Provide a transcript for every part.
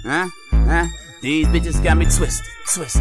These bitches got me twisted, twisted.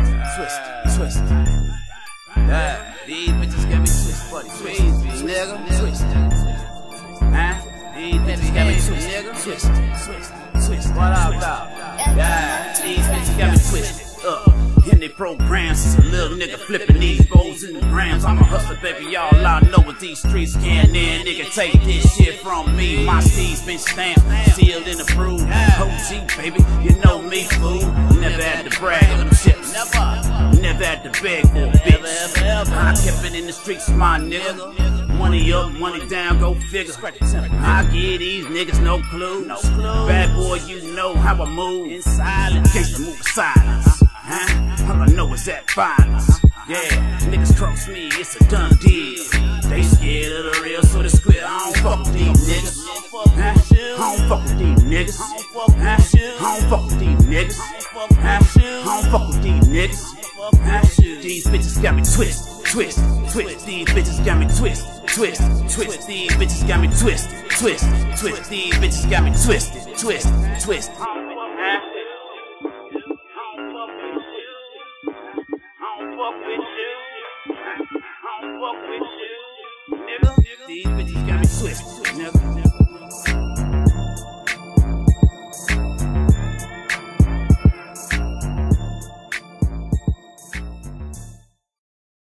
Yeah, these bitches got me twisted, buddy. Twisted, nigga. Twisted. These bitches got me twisted, nigga. Twisted. What up, dog? Yeah, these bitches got me twisted. In they programs, it's a little nigga flipping these goals in the grams. I'm a hustler, baby, y'all I know what these streets can in. Nigga, take this shit from me. My steed's been stamped, sealed and approved. OG, baby, you know me, fool. Never had to brag on them chips. Never had to beg for a bitch. I kept it in the streets, my nigga. Money up, money down, go figure. I give these niggas no clue. Bad boy, you know how I move. In silence, gangsta move in silence. All I know is that violence. Yeah, niggas cross me, it's a done deal. They scared of the real, so they squid. I don't fuck with these niggas. I don't fuck with these niggas. I don't fuck with these niggas. I don't fuck with these niggas. These bitches got me twist. These bitches got me twist. These bitches got me twist. These bitches got me twist. Fuck with you.